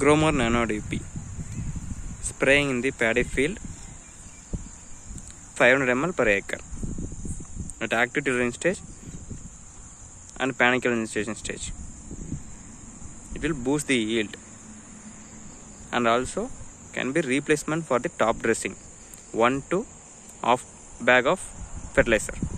Gromor Nano DP. Spraying in the paddy field 500 ml per acre at active tillering stage and panicle initiation stage. It will boost the yield and also can be replacement for the top dressing 1 to half bag of fertilizer.